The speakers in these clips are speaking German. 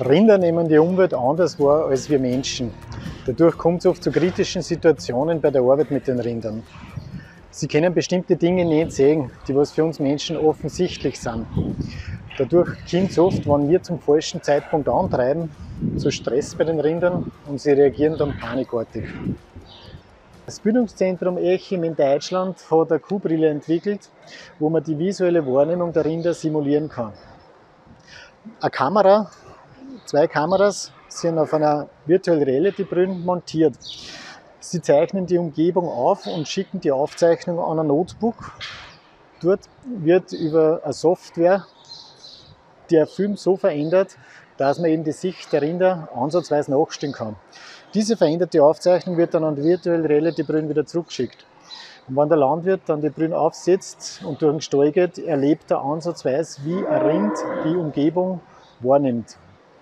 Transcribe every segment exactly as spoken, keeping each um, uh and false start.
Rinder nehmen die Umwelt anders wahr als wir Menschen. Dadurch kommt es oft zu kritischen Situationen bei der Arbeit mit den Rindern. Sie können bestimmte Dinge nicht sehen, die was für uns Menschen offensichtlich sind. Dadurch kommt es oft, wenn wir zum falschen Zeitpunkt antreiben, zu Stress bei den Rindern und sie reagieren dann panikartig. Das Bildungszentrum Echim in Deutschland hat eine Kuhbrille entwickelt, wo man die visuelle Wahrnehmung der Rinder simulieren kann. Eine Kamera, zwei Kameras sind auf einer virtuellen Reality-Brille montiert. Sie zeichnen die Umgebung auf und schicken die Aufzeichnung an ein Notebook. Dort wird über eine Software der Film so verändert, dass man eben die Sicht der Rinder ansatzweise nachstellen kann. Diese veränderte Aufzeichnung wird dann an die virtuelle Reality-Brille wieder zurückgeschickt. Und wenn der Landwirt dann die Brille aufsetzt und durch den Stall geht, erlebt er ansatzweise, wie ein Rind die Umgebung wahrnimmt.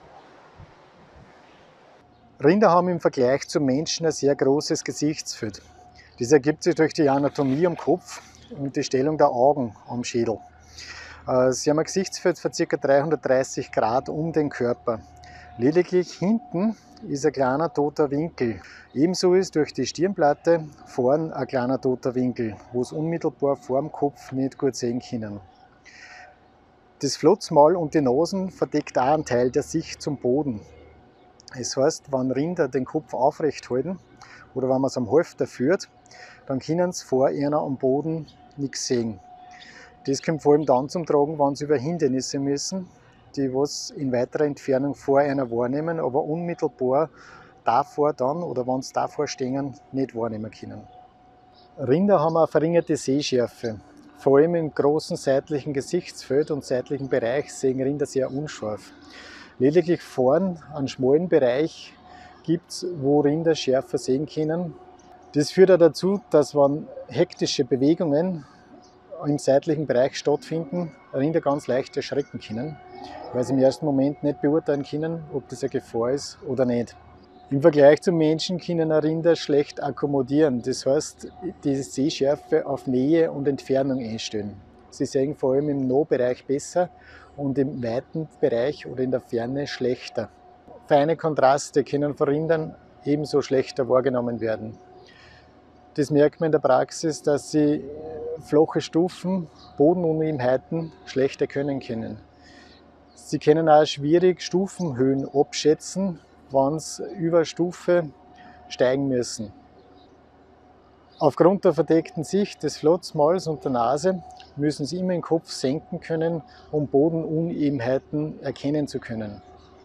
Rinder haben im Vergleich zum Menschen ein sehr großes Gesichtsfeld. Das ergibt sich durch die Anatomie am Kopf und die Stellung der Augen am Schädel. Sie haben ein Gesichtsfeld von ca. dreihundertdreißig Grad um den Körper. Lediglich hinten ist ein kleiner toter Winkel. Ebenso ist durch die Stirnplatte vorn ein kleiner toter Winkel, wo es unmittelbar vor dem Kopf nicht gut sehen können. Das Flotzmaul und die Nasen verdeckt auch einen Teil der Sicht zum Boden. Das heißt, wenn Rinder den Kopf aufrecht halten oder wenn man es am Halfter führt, dann können sie vor ihnen am Boden nichts sehen. Das kommt vor allem dann zum Tragen, wenn sie über Hindernisse müssen, die was in weiterer Entfernung vor einer wahrnehmen, aber unmittelbar davor dann oder wenn sie davor stehen, nicht wahrnehmen können. Rinder haben eine verringerte Sehschärfe. Vor allem im großen seitlichen Gesichtsfeld und seitlichen Bereich sehen Rinder sehr unscharf. Lediglich vorn einen schmalen Bereich gibt es, wo Rinder schärfer sehen können. Das führt auch dazu, dass wenn hektische Bewegungen im seitlichen Bereich stattfinden, Rinder ganz leicht erschrecken können, weil sie im ersten Moment nicht beurteilen können, ob das eine Gefahr ist oder nicht. Im Vergleich zum Menschen können Rinder schlecht akkommodieren, das heißt, die Sehschärfe auf Nähe und Entfernung einstellen. Sie sehen vor allem im Nahbereich besser und im weiten Bereich oder in der Ferne schlechter. Feine Kontraste können von Rindern ebenso schlechter wahrgenommen werden. Das merkt man in der Praxis, dass sie flache Stufen, Bodenunebenheiten schlecht erkennen können. Sie können auch schwierig Stufenhöhen abschätzen, wenn sie über Stufe steigen müssen. Aufgrund der verdeckten Sicht des Flotzmauls und der Nase müssen sie immer den Kopf senken können, um Bodenunebenheiten erkennen zu können.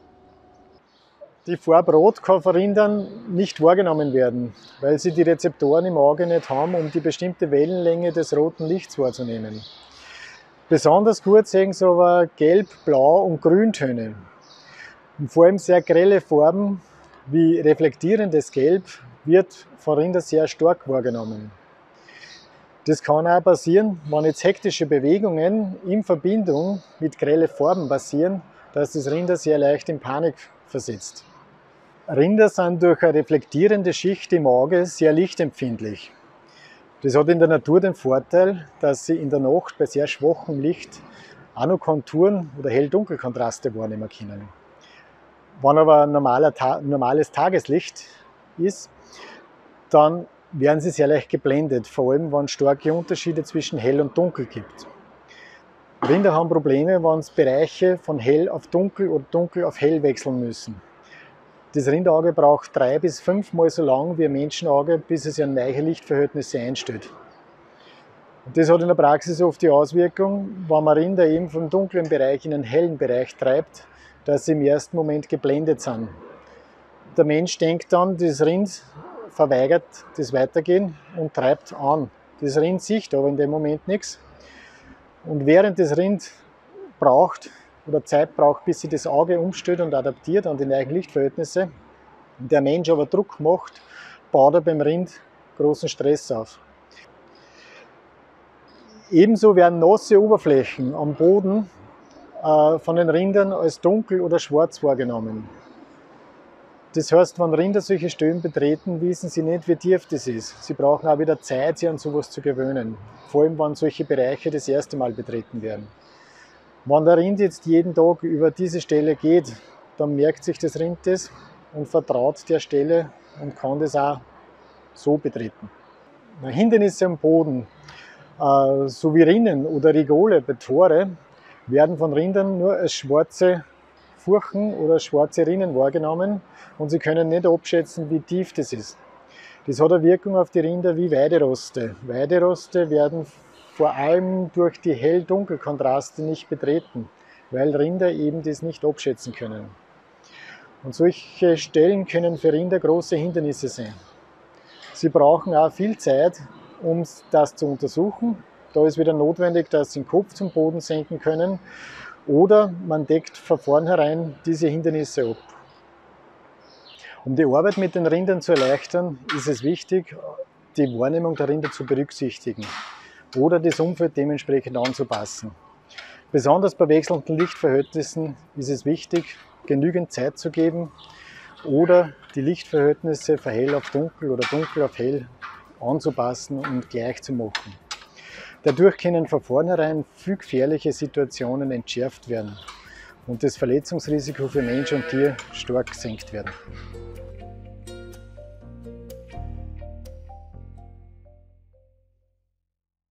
Die Farbe Rot kann von Rindern nicht wahrgenommen werden, weil sie die Rezeptoren im Auge nicht haben, um die bestimmte Wellenlänge des roten Lichts wahrzunehmen. Besonders gut sehen sie aber Gelb, Blau und Grüntöne. Und vor allem sehr grelle Farben wie reflektierendes Gelb wird von Rindern sehr stark wahrgenommen. Das kann auch passieren, wenn jetzt hektische Bewegungen in Verbindung mit grellen Farben passieren, dass das Rinder sehr leicht in Panik versetzt. Rinder sind durch eine reflektierende Schicht im Auge sehr lichtempfindlich. Das hat in der Natur den Vorteil, dass sie in der Nacht bei sehr schwachem Licht auch noch Konturen oder Hell-Dunkel-Kontraste wahrnehmen können. Wenn aber ein normaler, normales Tageslicht ist, dann werden sie sehr leicht geblendet, vor allem wenn es starke Unterschiede zwischen hell und dunkel gibt. Rinder haben Probleme, wenn sie Bereiche von hell auf dunkel oder dunkel auf hell wechseln müssen. Das Rinderauge braucht drei bis fünfmal so lang wie ein Menschenauge, bis es sich an neue Lichtverhältnisse einstellt. Und das hat in der Praxis oft die Auswirkung, wenn man Rinder eben vom dunklen Bereich in einen hellen Bereich treibt, dass sie im ersten Moment geblendet sind. Der Mensch denkt dann, das Rind verweigert das Weitergehen und treibt an. Das Rind sieht aber in dem Moment nichts. Und während das Rind braucht oder Zeit braucht, bis sich das Auge umstellt und adaptiert an die neuen Lichtverhältnisse, und der Mensch aber Druck macht, baut er beim Rind großen Stress auf. Ebenso werden nasse Oberflächen am Boden äh, von den Rindern als dunkel oder schwarz wahrgenommen. Das heißt, wenn Rinder solche Stellen betreten, wissen sie nicht, wie tief das ist. Sie brauchen auch wieder Zeit, sich an sowas zu gewöhnen. Vor allem, wenn solche Bereiche das erste Mal betreten werden. Wenn der Rind jetzt jeden Tag über diese Stelle geht, dann merkt sich das Rind das und vertraut der Stelle und kann das auch so betreten. Hindernisse am Boden, äh, so wie Rinnen oder Rigole bei Tore, werden von Rindern nur als schwarze Furchen oder schwarze Rinnen wahrgenommen und sie können nicht abschätzen, wie tief das ist. Das hat eine Wirkung auf die Rinder wie Weideroste. Weideroste werden vor allem durch die Hell-Dunkel-Kontraste nicht betreten, weil Rinder eben das nicht abschätzen können. Und solche Stellen können für Rinder große Hindernisse sein. Sie brauchen auch viel Zeit, um das zu untersuchen. Da ist wieder notwendig, dass sie den Kopf zum Boden senken können oder man deckt von vornherein diese Hindernisse ab. Um die Arbeit mit den Rindern zu erleichtern, ist es wichtig, die Wahrnehmung der Rinder zu berücksichtigen oder das Umfeld dementsprechend anzupassen. Besonders bei wechselnden Lichtverhältnissen ist es wichtig, genügend Zeit zu geben oder die Lichtverhältnisse von hell auf dunkel oder dunkel auf hell anzupassen und gleich zu machen. Dadurch können von vornherein viel gefährliche Situationen entschärft werden und das Verletzungsrisiko für Mensch und Tier stark gesenkt werden.